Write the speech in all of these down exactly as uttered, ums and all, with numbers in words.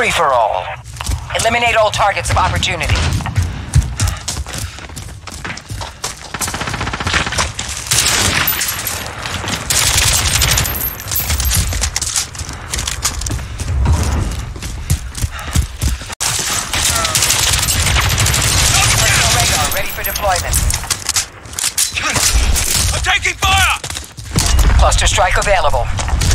free-for-all. Eliminate all targets of opportunity. Personal radar ready for deployment. I'm taking fire! Cluster strike available.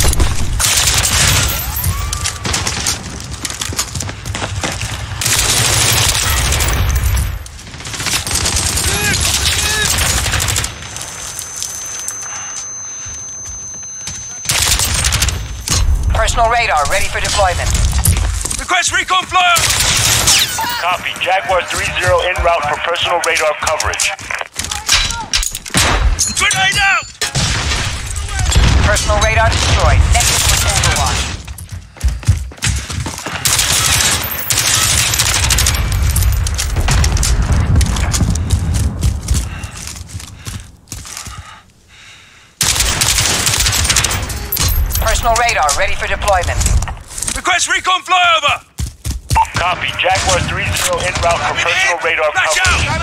Personal radar ready for deployment. Request recon flyover! Copy. Jaguar three zero en route for personal radar coverage. Grenade out! Personal radar destroyed. Next with Overwatch. Personal radar ready for deployment. Request recon flyover! Copy. Jaguar three zero en route for personal radar Flash coverage. out!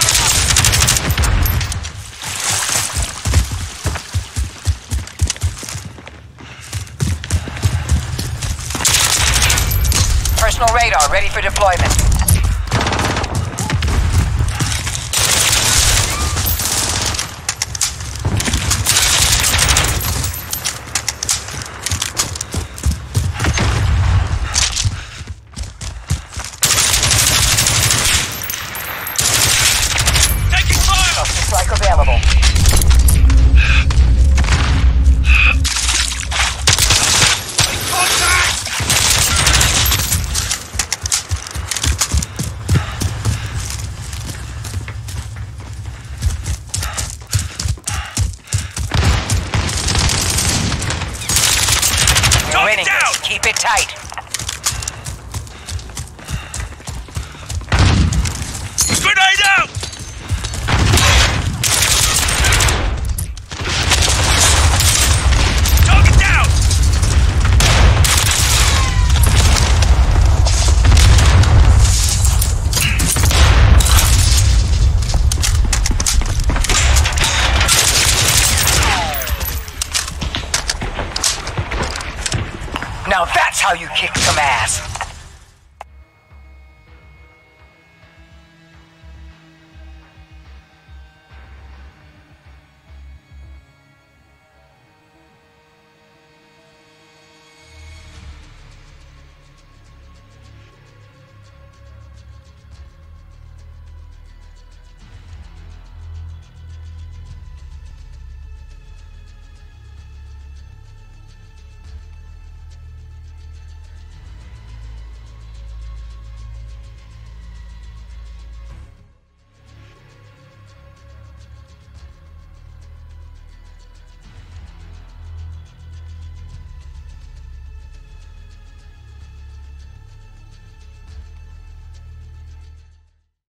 Personal radar ready for deployment. Taking fire! Cluster strike available. Contact! You're winning this. Keep it tight. Grenade out! Target down! Now that's how you kick some ass.